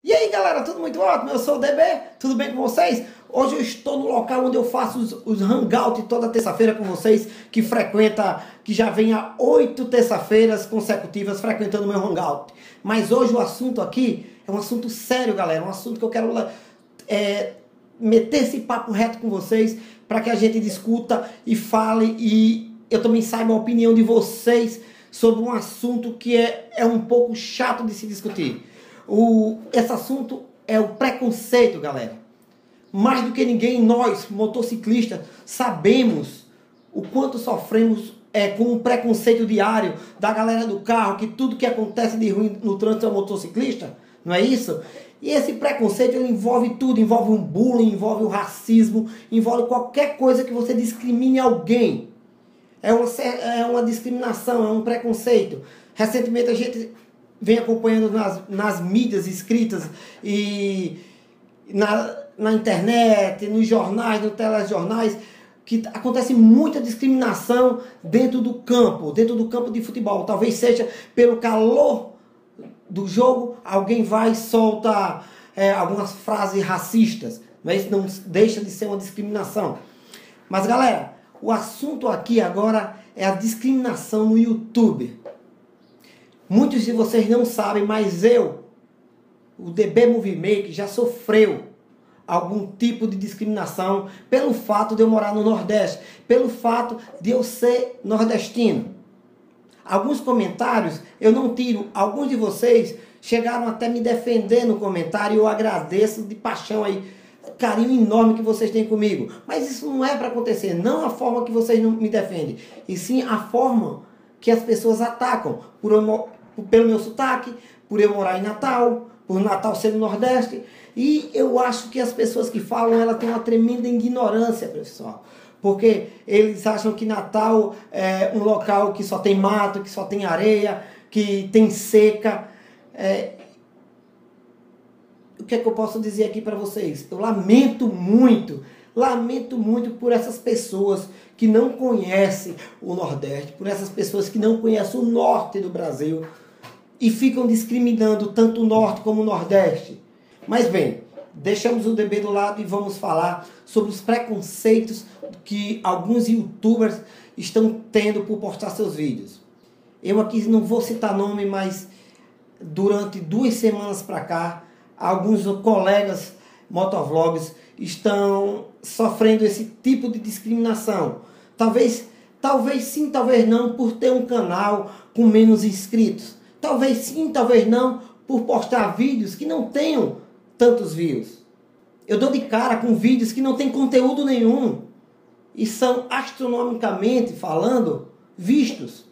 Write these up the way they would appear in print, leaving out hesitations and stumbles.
E aí galera, tudo muito ótimo? Eu sou o DB, tudo bem com vocês? Hoje eu estou no local onde eu faço os hangouts toda terça-feira com vocês, que já vem há 8 terça-feiras consecutivas frequentando o meu hangout. Mas hoje o assunto aqui é um assunto sério, galera, um assunto que eu quero meter esse papo reto com vocês, para que a gente discuta e fale e eu também saiba a opinião de vocês sobre um assunto que é um pouco chato de se discutir. Esse assunto é o preconceito, galera. Mais do que ninguém, nós, motociclistas, sabemos o quanto sofremos com o preconceito diário da galera do carro, que tudo que acontece de ruim no trânsito é o motociclista, não é isso? E esse preconceito ele envolve tudo, envolve um bullying, envolve o racismo, envolve qualquer coisa que você discrimine alguém. É uma discriminação, é um preconceito. Recentemente a gente vem acompanhando nas mídias escritas e na internet, nos jornais, nos telejornais, que acontece muita discriminação dentro do campo de futebol. Talvez seja pelo calor do jogo, alguém vai e solta algumas frases racistas, mas isso não deixa de ser uma discriminação. Mas galera, o assunto aqui agora é a discriminação no YouTube. Muitos de vocês não sabem, mas o DB Movie Maker, já sofreu algum tipo de discriminação pelo fato de eu morar no Nordeste, pelo fato de eu ser nordestino. Alguns comentários eu não tiro, alguns de vocês chegaram até me defender no comentário e eu agradeço de paixão aí, carinho enorme que vocês têm comigo. Mas isso não é para acontecer, não a forma que vocês não me defendem, e sim a forma que as pessoas atacam, pelo meu sotaque, por eu morar em Natal, por Natal ser no Nordeste. E eu acho que as pessoas que falam, ela tem uma tremenda ignorância, pessoal. Porque eles acham que Natal é um local que só tem mato, que só tem areia, que tem seca. O que é que eu posso dizer aqui para vocês? Eu lamento muito por essas pessoas que não conhecem o Nordeste, por essas pessoas que não conhecem o Norte do Brasil e ficam discriminando tanto o Norte como o Nordeste. Mas bem, deixamos o DB do lado e vamos falar sobre os preconceitos que alguns YouTubers estão tendo por postar seus vídeos. Eu aqui não vou citar nome, mas durante 2 semanas para cá, alguns colegas motovlogs estão sofrendo esse tipo de discriminação. Talvez sim, talvez não, por ter um canal com menos inscritos. Talvez sim, talvez não, por postar vídeos que não tenham tantos views. Eu dou de cara com vídeos que não tem conteúdo nenhum e são astronomicamente falando vistos.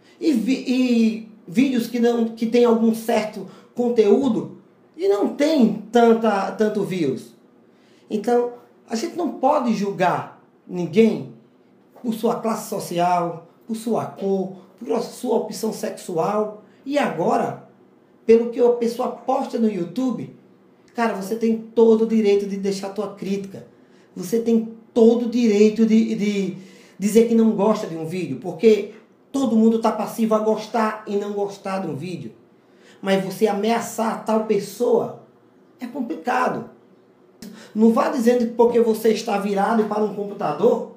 E vídeos que tem algum certo conteúdo e não tem tanto views. Então, a gente não pode julgar ninguém por sua classe social, por sua cor, por sua opção sexual. E agora, pelo que a pessoa posta no YouTube, cara, você tem todo o direito de deixar a tua crítica. Você tem todo o direito de dizer que não gosta de um vídeo, porque todo mundo está passivo a gostar e não gostar de um vídeo. Mas você ameaçar tal pessoa é complicado. Não vá dizendo que porque você está virado para um computador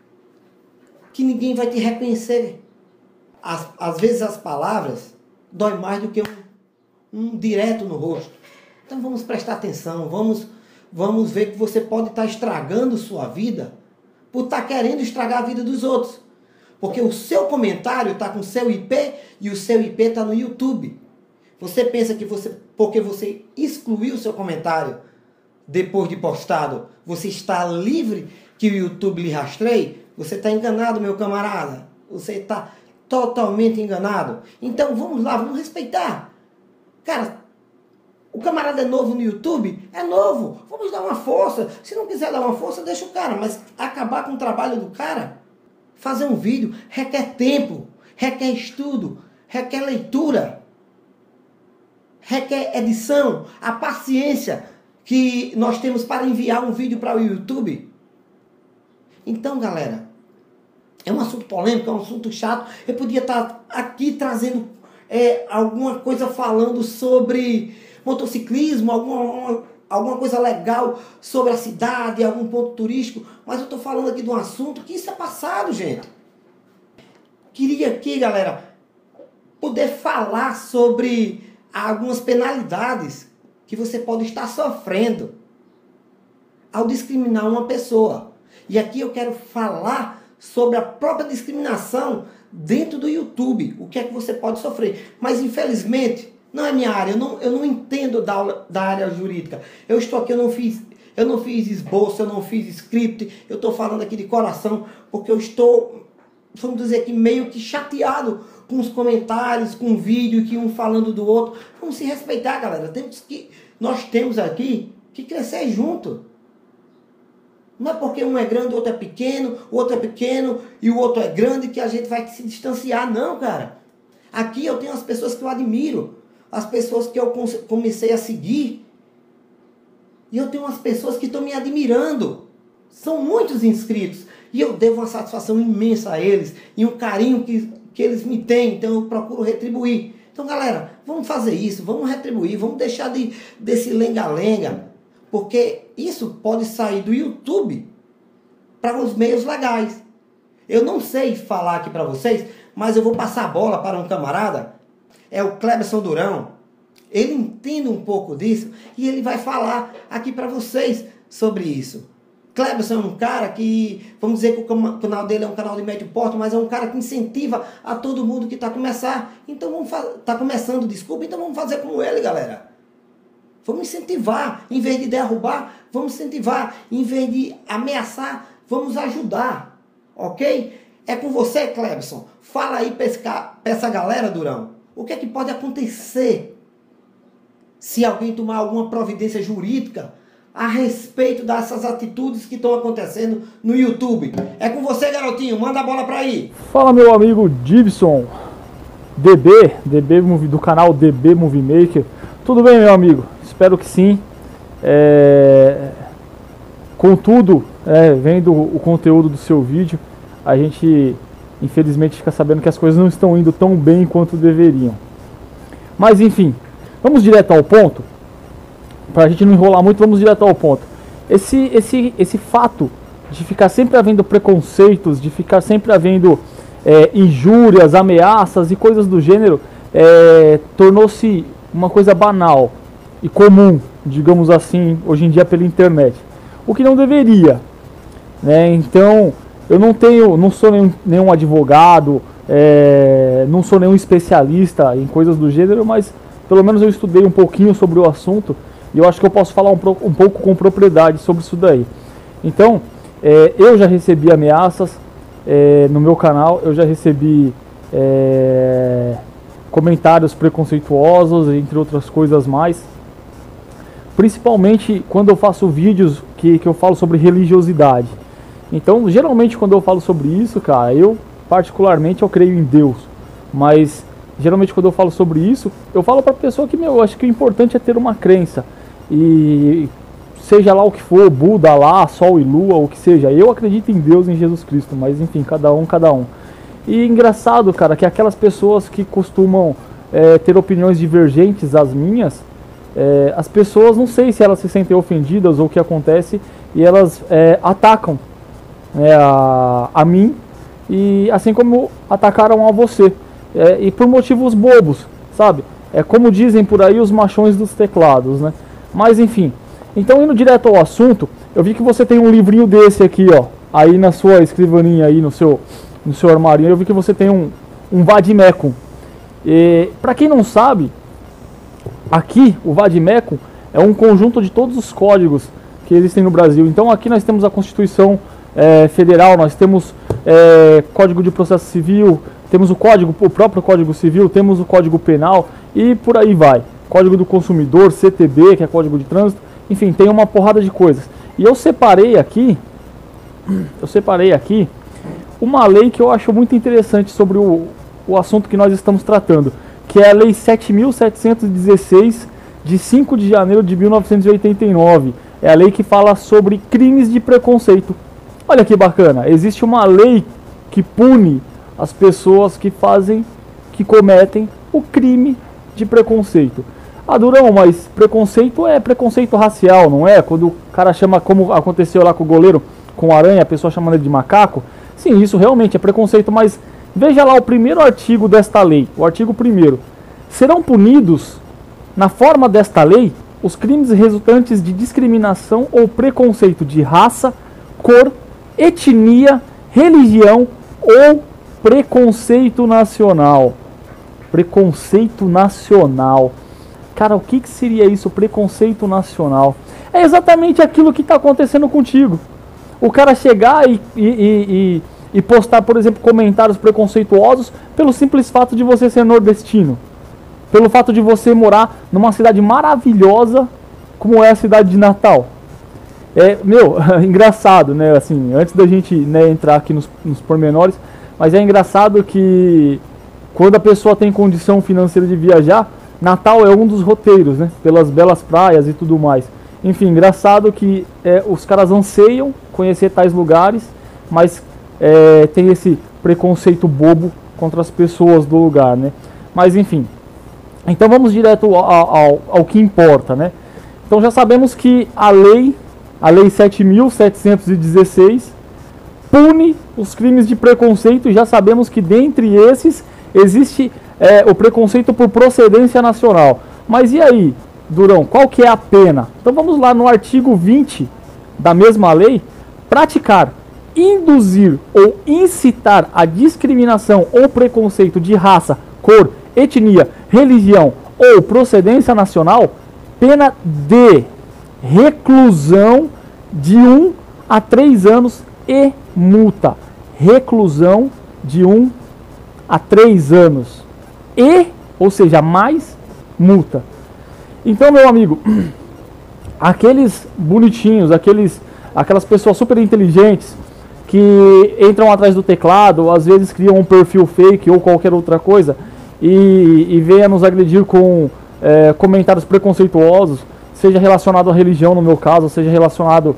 que ninguém vai te reconhecer. Às vezes as palavras dói mais do que um direto no rosto. Então vamos prestar atenção, vamos ver que você pode estar estragando sua vida por estar querendo estragar a vida dos outros. Porque o seu comentário está com o seu IP e o seu IP está no YouTube. Você pensa que porque você excluiu o seu comentário depois de postado, você está livre que o YouTube lhe rastreie? Você está enganado, meu camarada. Você está totalmente enganado. Então vamos lá, vamos respeitar. Cara, o camarada é novo no YouTube? É novo. Vamos dar uma força. Se não quiser dar uma força, deixa o cara. Mas acabar com o trabalho do cara, fazer um vídeo, requer tempo, requer estudo, requer leitura, requer edição, a paciência que nós temos para enviar um vídeo para o YouTube. Então, galera, é um assunto polêmico, é um assunto chato. Eu podia estar aqui trazendo alguma coisa falando sobre motociclismo, alguma coisa legal sobre a cidade, algum ponto turístico, mas eu estou falando aqui de um assunto que isso é passado, gente. Queria aqui, galera, poder falar sobre algumas penalidades que você pode estar sofrendo ao discriminar uma pessoa. E aqui eu quero falar sobre a própria discriminação dentro do YouTube, o que é que você pode sofrer. Mas infelizmente, não é minha área, eu não entendo da área jurídica. Eu estou aqui, eu não fiz esboço, eu não fiz script, eu estou falando aqui de coração, porque eu estou, vamos dizer aqui, meio que chateado com os comentários, com o vídeo, que um falando do outro. Vamos se respeitar, galera. Nós temos aqui que crescer junto. Não é porque um é grande, o outro é pequeno e o outro é grande que a gente vai se distanciar, não, cara. Aqui eu tenho as pessoas que eu admiro, as pessoas que eu comecei a seguir, e eu tenho as pessoas que estão me admirando. São muitos inscritos e eu devo uma satisfação imensa a eles e um carinho que eles me têm, então eu procuro retribuir. Então, galera, vamos fazer isso, vamos retribuir, vamos deixar desse lenga-lenga, porque isso pode sair do YouTube para os meios legais. Eu não sei falar aqui para vocês, mas eu vou passar a bola para um camarada, é o Cleberson Durão. Ele entende um pouco disso e ele vai falar aqui para vocês sobre isso. Cleberson é um cara que, vamos dizer que o canal dele é um canal de médio porte, mas é um cara que incentiva a todo mundo que está começando, desculpa, então vamos fazer como ele, galera. Vamos incentivar, em vez de derrubar, vamos incentivar, em vez de ameaçar, vamos ajudar, ok? É com você, Cleberson. Fala aí para essa galera, Durão, o que é que pode acontecer se alguém tomar alguma providência jurídica a respeito dessas atitudes que estão acontecendo no YouTube. É com você, garotinho. Manda a bola pra aí. Fala, meu amigo Gibson, DB do canal DB Movie Maker. Tudo bem, meu amigo? Espero que sim. Contudo, vendo o conteúdo do seu vídeo, a gente infelizmente fica sabendo que as coisas não estão indo tão bem quanto deveriam. Mas enfim, vamos direto ao ponto. Para a gente não enrolar muito, vamos direto ao ponto. Esse fato de ficar sempre havendo preconceitos, de ficar sempre havendo injúrias, ameaças e coisas do gênero, tornou-se uma coisa banal e comum, digamos assim, hoje em dia pela internet. O que não deveria, né? Então, eu não sou nenhum advogado, não sou nenhum especialista em coisas do gênero, mas pelo menos eu estudei um pouquinho sobre o assunto. E eu acho que eu posso falar um pouco com propriedade sobre isso daí. Então, eu já recebi ameaças no meu canal, eu já recebi comentários preconceituosos, entre outras coisas mais. Principalmente quando eu faço vídeos que eu falo sobre religiosidade. Então, geralmente quando eu falo sobre isso, cara, particularmente eu creio em Deus. Mas geralmente quando eu falo sobre isso, eu falo pra pessoa que, eu acho que o importante é ter uma crença. E seja lá o que for, Buda, Alá, Sol e Lua, o que seja, eu acredito em Deus, em Jesus Cristo, mas enfim, cada um. E engraçado, cara, que aquelas pessoas que costumam ter opiniões divergentes às minhas, as pessoas, não sei se elas se sentem ofendidas ou o que acontece, e elas atacam a mim, e assim como atacaram a você, e por motivos bobos, sabe? Como dizem por aí os machões dos teclados, né? Mas enfim, então indo direto ao assunto, eu vi que você tem um livrinho desse aqui, ó, aí na sua escrivaninha, aí no seu armarinho, eu vi que você tem um Vademecum. E para quem não sabe, aqui o Vademecum é um conjunto de todos os códigos que existem no Brasil. Então aqui nós temos a Constituição Federal, nós temos Código de Processo Civil, temos o próprio Código Civil, temos o Código Penal e por aí vai. Código do Consumidor, CTB, que é Código de Trânsito, enfim, tem uma porrada de coisas. E eu separei aqui uma lei que eu acho muito interessante sobre o assunto que nós estamos tratando, que é a Lei 7.716, de 5 de janeiro de 1989. É a lei que fala sobre crimes de preconceito. Olha que bacana, existe uma lei que pune as pessoas que cometem o crime de preconceito. Ah, Durão, mas preconceito é preconceito racial, não é? Quando o cara chama, como aconteceu lá com o goleiro, com o Aranha, a pessoa chamando ele de macaco. Sim, isso realmente é preconceito, mas veja lá o primeiro artigo desta lei, o artigo 1º. Serão punidos, na forma desta lei, os crimes resultantes de discriminação ou preconceito de raça, cor, etnia, religião ou preconceito nacional. Preconceito nacional. Cara, o que seria isso, preconceito nacional? É exatamente aquilo que está acontecendo contigo. O cara chegar e postar, por exemplo, comentários preconceituosos pelo simples fato de você ser nordestino. Pelo fato de você morar numa cidade maravilhosa como é a cidade de Natal. Engraçado, né? Assim, antes da gente, né, entrar aqui nos pormenores, mas é engraçado que quando a pessoa tem condição financeira de viajar, Natal é um dos roteiros, né? Pelas belas praias e tudo mais. Enfim, engraçado que os caras anseiam conhecer tais lugares, mas tem esse preconceito bobo contra as pessoas do lugar, né? Mas enfim, então vamos direto ao que importa, né? Então já sabemos que a lei 7.716 pune os crimes de preconceito, e já sabemos que dentre esses existe o preconceito por procedência nacional. Mas e aí, Durão, qual que é a pena? Então vamos lá no artigo 20 da mesma lei. Praticar, induzir ou incitar a discriminação ou preconceito de raça, cor, etnia, religião ou procedência nacional, pena de reclusão de 1 a 3 anos e multa. Reclusão de 1 a 3 anos. Ou seja, mais multa. Então, meu amigo, aqueles bonitinhos, aquelas pessoas super inteligentes que entram atrás do teclado, ou às vezes criam um perfil fake ou qualquer outra coisa e venham nos agredir com comentários preconceituosos, seja relacionado à religião no meu caso, seja relacionado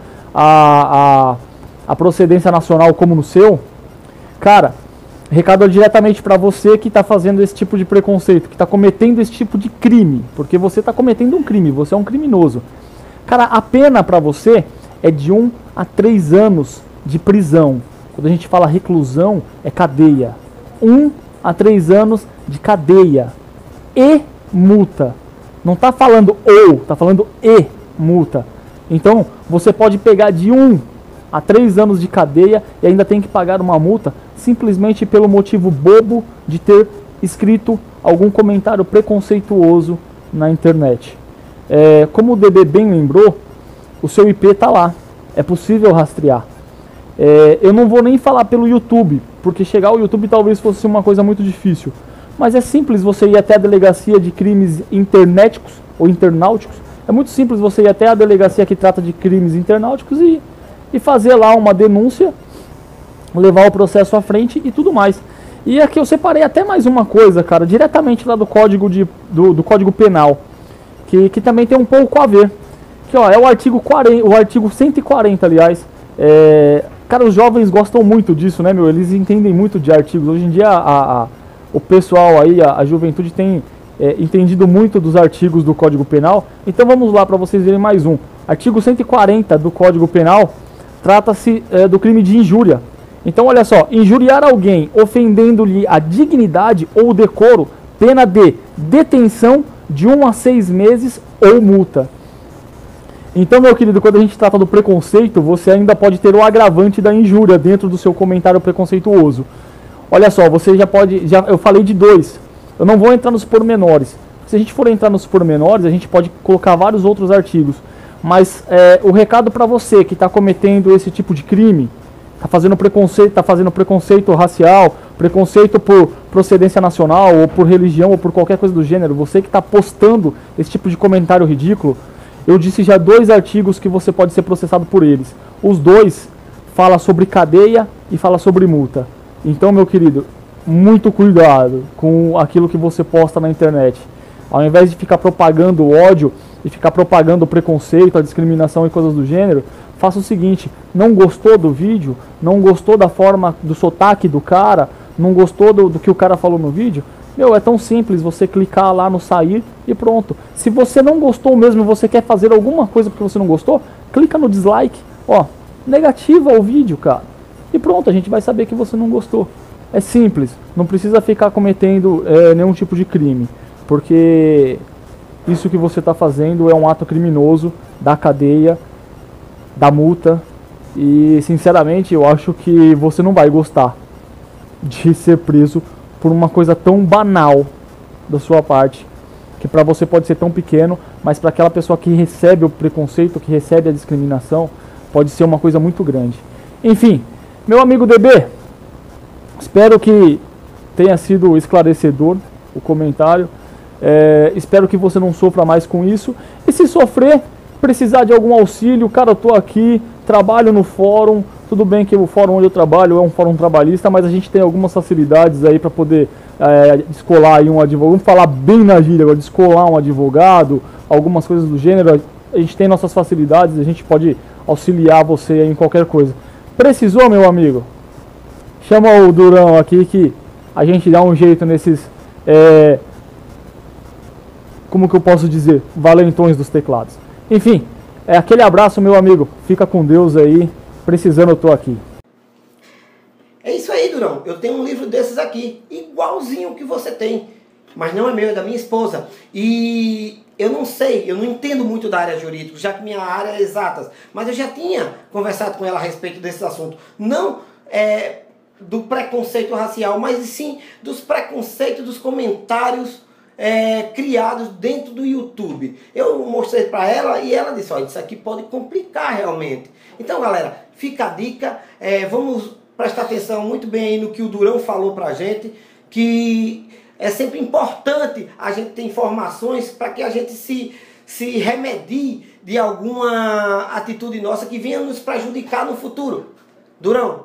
à procedência nacional como no seu, cara, recado diretamente para você que está fazendo esse tipo de preconceito, que está cometendo esse tipo de crime, porque você está cometendo um crime, você é um criminoso. Cara, a pena para você é de 1 a 3 anos de prisão. Quando a gente fala reclusão, é cadeia. 1 a 3 anos de cadeia e multa. Não está falando está falando e multa. Então, você pode pegar de 1 a 3 anos de cadeia e ainda tem que pagar uma multa simplesmente pelo motivo bobo de ter escrito algum comentário preconceituoso na internet. Como o DB bem lembrou, o seu IP está lá, é possível rastrear. Eu não vou nem falar pelo YouTube, porque chegar ao YouTube talvez fosse uma coisa muito difícil, mas é simples você ir até a delegacia de crimes internéticos ou internauticos. É muito simples você ir até a delegacia que trata de crimes internauticos e fazer lá uma denúncia, levar o processo à frente e tudo mais. E aqui eu separei até mais uma coisa, cara, diretamente lá do Código do Código Penal, que também tem um pouco a ver. Que ó, é o artigo 140, aliás. Cara, os jovens gostam muito disso, né, meu? Eles entendem muito de artigos. Hoje em dia o pessoal aí, a juventude tem entendido muito dos artigos do Código Penal. Então vamos lá para vocês verem mais um. Artigo 140 do Código Penal trata-se do crime de injúria. Então olha só, injuriar alguém ofendendo-lhe a dignidade ou decoro, pena de detenção de 1 a 6 meses ou multa. Então, meu querido, quando a gente trata do preconceito, você ainda pode ter o agravante da injúria dentro do seu comentário preconceituoso. Olha só, você eu falei de 2, eu não vou entrar nos pormenores. Se a gente for entrar nos pormenores, a gente pode colocar vários outros artigos. Mas o recado para você que está cometendo esse tipo de crime, está fazendo preconceito racial, preconceito por procedência nacional, ou por religião, ou por qualquer coisa do gênero, você que está postando esse tipo de comentário ridículo, eu disse já 2 artigos que você pode ser processado por eles. Os 2 falam sobre cadeia e falam sobre multa. Então, meu querido, muito cuidado com aquilo que você posta na internet. Ao invés de ficar propagando o ódio e ficar propagando o preconceito, a discriminação e coisas do gênero, faça o seguinte: não gostou do vídeo, não gostou da forma, do sotaque do cara, não gostou do que o cara falou no vídeo, Meu, é tão simples você clicar lá no sair e pronto. Se você não gostou mesmo, você quer fazer alguma coisa porque você não gostou, clica no dislike, ó, negativa o vídeo, cara. E pronto, a gente vai saber que você não gostou. É simples, não precisa ficar cometendo nenhum tipo de crime, porque isso que você está fazendo é um ato criminoso da cadeia, da multa, e sinceramente eu acho que você não vai gostar de ser preso por uma coisa tão banal da sua parte, que para você pode ser tão pequeno, mas para aquela pessoa que recebe o preconceito, que recebe a discriminação, pode ser uma coisa muito grande. Enfim, meu amigo DB, espero que tenha sido esclarecedor o comentário. Espero que você não sofra mais com isso. E se sofrer, precisar de algum auxílio, cara, eu tô aqui, trabalho no fórum. Tudo bem que o fórum onde eu trabalho é um fórum trabalhista, mas a gente tem algumas facilidades aí para poder descolar aí um advogado. Vamos falar bem na gíria agora, descolar um advogado, algumas coisas do gênero. A gente tem nossas facilidades, a gente pode auxiliar você aí em qualquer coisa. Precisou, meu amigo? Chama o Durão aqui que a gente dá um jeito nesses, como que eu posso dizer, valentões dos teclados. Enfim, aquele abraço, meu amigo. Fica com Deus aí. Precisando, eu tô aqui. É isso aí, Durão. Eu tenho um livro desses aqui, igualzinho que você tem. Mas não é meu, é da minha esposa. E eu não sei, eu não entendo muito da área jurídica, já que minha área é exatas. Mas eu já tinha conversado com ela a respeito desse assunto. Não do preconceito racial, mas sim dos preconceitos, dos comentários criados dentro do YouTube. Eu mostrei para ela e ela disse, olha, isso aqui pode complicar realmente. Então, galera, fica a dica, vamos prestar atenção muito bem aí no que o Durão falou pra gente, que é sempre importante a gente ter informações para que a gente se remedie de alguma atitude nossa que venha nos prejudicar no futuro. Durão,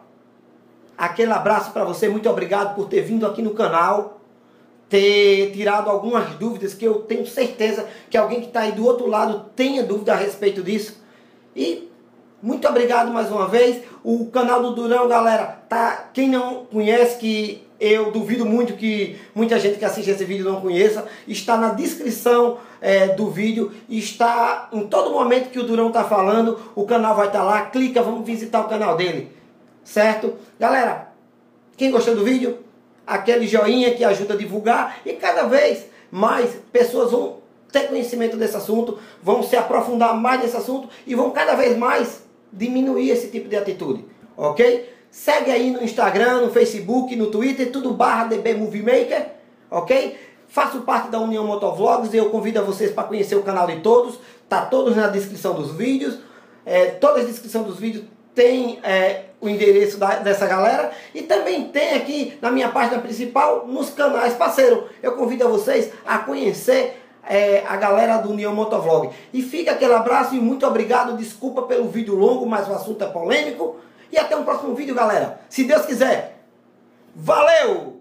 aquele abraço para você, muito obrigado por ter vindo aqui no canal, ter tirado algumas dúvidas que eu tenho certeza que alguém que está aí do outro lado tenha dúvida a respeito disso. E muito obrigado mais uma vez. O canal do Durão, galera, tá, quem não conhece, que eu duvido muito que muita gente que assiste esse vídeo não conheça, está na descrição do vídeo, está em todo momento que o Durão tá falando, o canal vai estar lá, clica, vamos visitar o canal dele, certo? Galera, quem gostou do vídeo, aquele joinha que ajuda a divulgar, e cada vez mais pessoas vão ter conhecimento desse assunto, vão se aprofundar mais nesse assunto e vão cada vez mais diminuir esse tipo de atitude, ok? Segue aí no Instagram, no Facebook, no Twitter, tudo /DB Movie Maker, ok? Faço parte da União Motovlogs e eu convido a vocês para conhecer o canal de todos, tá todos na descrição dos vídeos, toda a descrição dos vídeos tem o endereço dessa galera e também tem aqui na minha página principal, nos canais parceiro. Eu convido a vocês a conhecer a galera do União Motovlog. E fica aquele abraço e muito obrigado. Desculpa pelo vídeo longo, mas o assunto é polêmico. E até um próximo vídeo, galera. Se Deus quiser. Valeu!